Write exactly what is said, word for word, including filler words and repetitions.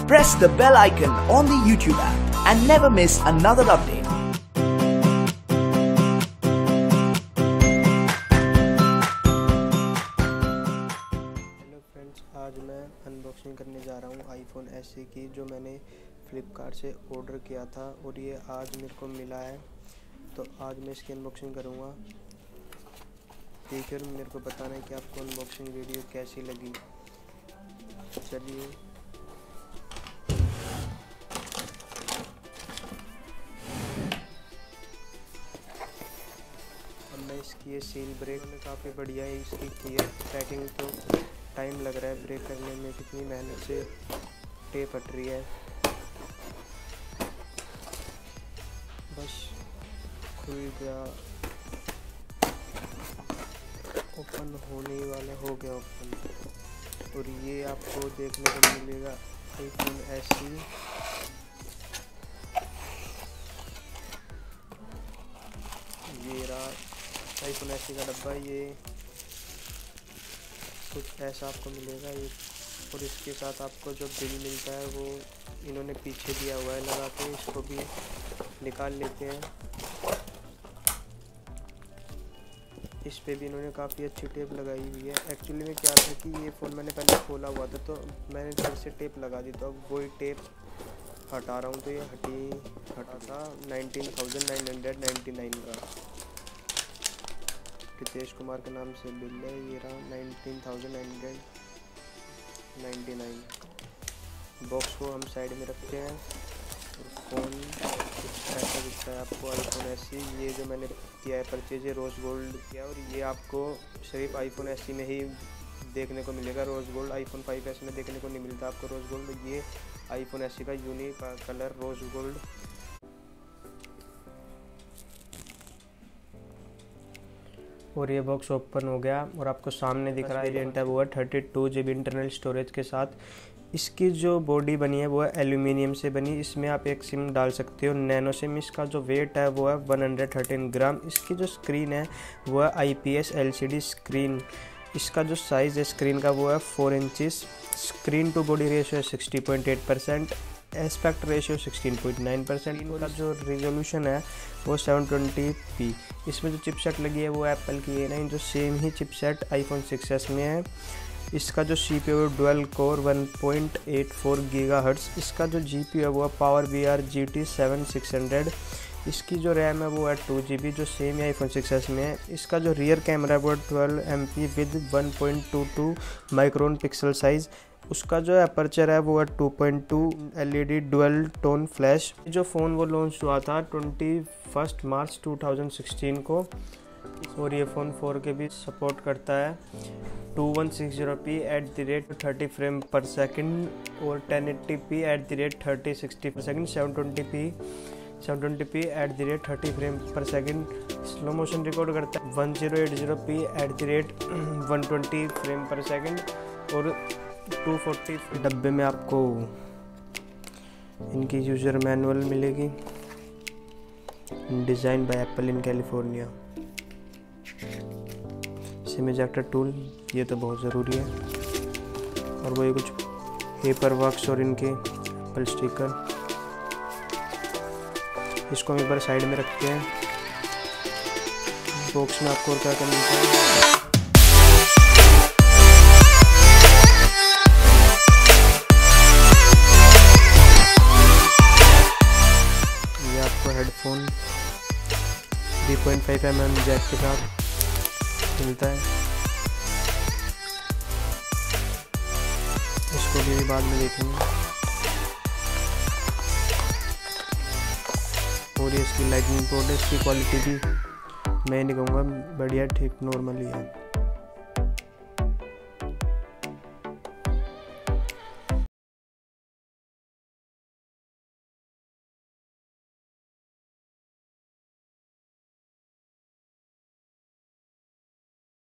Press the bell icon on the YouTube app and never miss another update. Hello friends, आज मैं unboxing करने जा रहा हूँ आईफोन एस ई की, जो मैंने फ्लिपकार्ट से ऑर्डर किया था और ये आज मेरे को मिला है। तो आज मैं इसकी अनबॉक्सिंग करूँगा। फिर मेरे को बताना है कि आपको अनबॉक्सिंग वीडियो कैसी लगी। चलिए अब मैं इसकी ये सील ब्रेक में काफ़ी बढ़िया है। इसकी की है पैकिंग, तो टाइम लग रहा है ब्रेक करने में। कितनी मेहनत से टेप हट रही है। बस खुल गया, ओपन होने वाला हो गया ओपन। और ये आपको देखने को मिलेगा आईफोन एस ई। ये रहा आईफोन एस ई का डब्बा। ये कुछ ऐसा आपको मिलेगा ये, और इसके साथ आपको जो बिल मिलता है वो इन्होंने पीछे दिया हुआ है लगा के। इसको भी निकाल लेते हैं। इस पे भी इन्होंने काफ़ी अच्छी टेप लगाई हुई है। एक्चुअली में क्या था कि ये फ़ोन मैंने पहले खोला हुआ था, तो मैंने फिर से टेप लगा दी, तो अब वही टेप हटा रहा हूँ। तो ये हटी हटा था nineteen thousand nine hundred ninety nine का। रितेश कुमार के नाम से बिल है। ये रहा nineteen thousand nine hundred ninety nine. Box को हम साइड में रखते हैं और फ़ोन ऐसा दिखता है आपको आईफोन एस ई। ये जो मैंने किया है परचेज, रोज़ गोल्ड किया, और ये आपको सिर्फ आईफोन एस ई में ही देखने को मिलेगा। Rose gold iPhone five S में देखने को नहीं मिलता आपको रोज़ गोल्ड। ये आईफोन एस ई का यूनिक कलर रोज़ गोल्ड। और ये बॉक्स ओपन हो गया और आपको सामने दिख रहा है वेरिएंट है वो है thirty two G B internal storage के साथ। इसकी जो बॉडी बनी है वो है एल्यूमिनियम से बनी। इसमें आप एक सिम डाल सकते हो, नैनो सिम। इसका जो वेट है वो है वन हंड्रेड थर्टीन ग्राम। इसकी जो स्क्रीन है वो है I P S L C D screen. इसका जो साइज़ है स्क्रीन का वो है four inches. Screen to body ratio है sixty point eight percent. Aspect ratio sixteen point nine percent. इनका जो रिजोल्यूशन है वो सेवन ट्वेंटी पी। इसमें जो चिपसेट लगी है वो एप्पल की ए नाइन, जो सेम ही चिपसेट आईफोन सिक्स एस में है। इसका जो सी पी यू है dual core one point eight four gigahertz. इसका जो जी पी यू है वो है power V R G T seven six hundred. इसकी जो रैम है वो है टू जी बी, जो सेम ही आईफोन सिक्स एस में है। इसका जो रियर कैमरा है वो है twelve M P with one point two two micron pixel size. उसका जो अपर्चर है वो है two point two L E D dual tone flash. जो फ़ोन वो लॉन्च हुआ था twenty first March two thousand sixteen को, और ये फ़ोन फोर के भी सपोर्ट करता है। Two one six zero P at the rate thirty frame per second और ten eighty P at the rate thirty sixty per second. Seven twenty P seven twenty P at the rate thirty frame per second slow motion record करता है। One zero eight zero P at the rate one twenty frame per second. और two forty डब्बे में आपको इनकी user manual मिलेगी, design bye Apple in California. SIM ejector tool, ये तो बहुत ज़रूरी है। और वो ये कुछ पेपर वर्क्स और इनके एप्पल स्टिकर। इसको हम एक बार साइड में रखते हैं। बॉक्स में आपको और क्या क्या मिलता है। ये आपको headphone three point five M M jack के साथ मिलता है। इसको भी बाद में देखेंगे। और ये इसकी लाइटनिंग पोर्ट है। इसकी क्वालिटी भी मैं नहीं कहूँगा बढ़िया, ठीक नॉर्मल ही है।